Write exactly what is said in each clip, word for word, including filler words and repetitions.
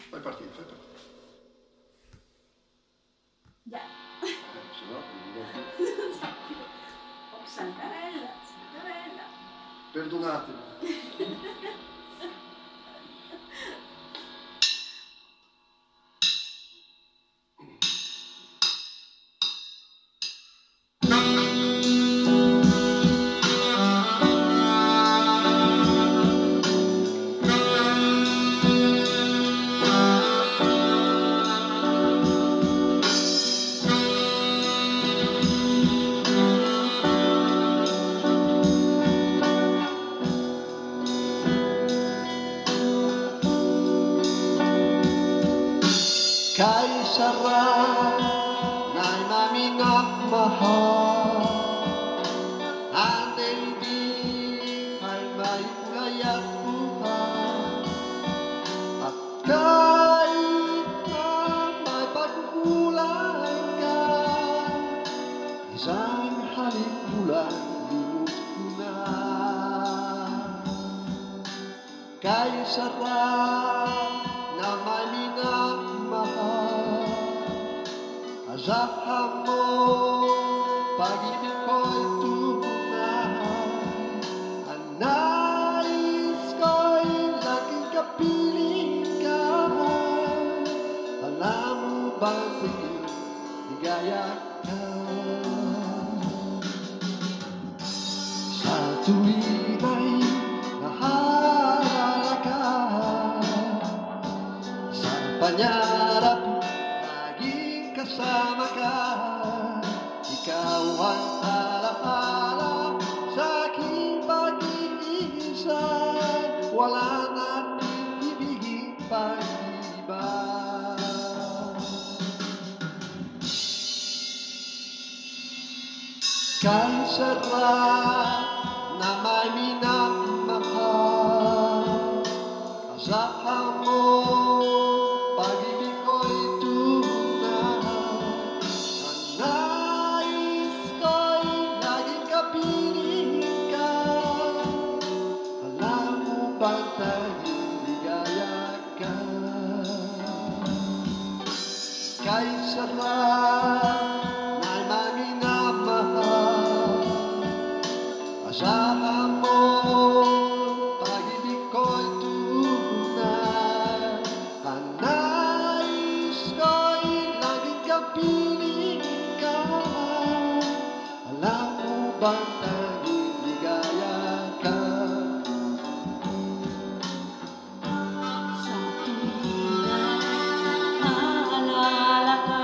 Fai partire, fai partire. Già. Eh, se no, non Oh, Santarella, Santarella. perdonatemi. Kay sarap na minamahal, ang daigdig ay may kulay at buhay, at kahit na may pagkukulang ka, isang halik mo lang limot ko na. Kay sarap na may minamahal, asahan mo, pag-ibig ko'y tunay. Ang nais ko'y laging kapiling ka. Alam mo bang pwedeng ligaya ka? Sa tuwing ay nahalala ka, sa pangarap laging kasama ka. Ikaw ang alaala sa aking pag-iisa, wala nating ibigin pag-iba. Kay sarap na may minamahal, asahan mo, pag-ibig ko'y tunay. Ang nais ko'y laging kapiling ka. Alam mo bang tanging ligaya ka? Kay sarap na may minamahal, asahan mo, pag-ibig ko'y tunay. Ang nais ko'y laging kapiling ka. Alam mo bang tanging ligaya ka? Sa tuwing naalala ka,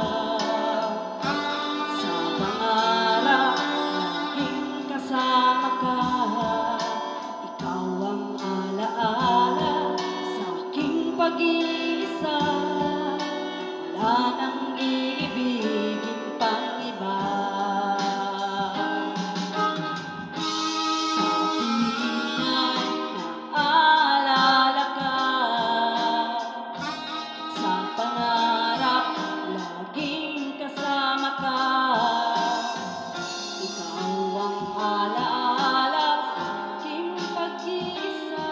sa pangarap laging kasama ka. Ikaw ang alaala sa aking pag-iisa, wala nang iibigin pang iba. Sa tuwing naalala ka, sa pangarap laging kasama ka. Ikaw ang alaala sa aking pag-iisa,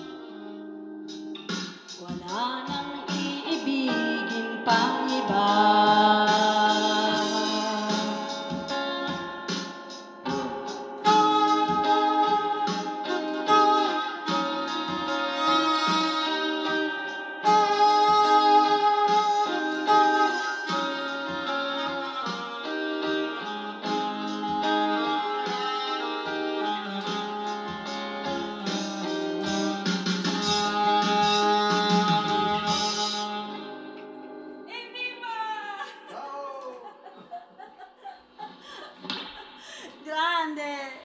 wala nang iibigin pang iba.